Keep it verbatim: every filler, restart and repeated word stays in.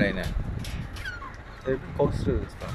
อะไรเนี่ยใช้โคกสื่อ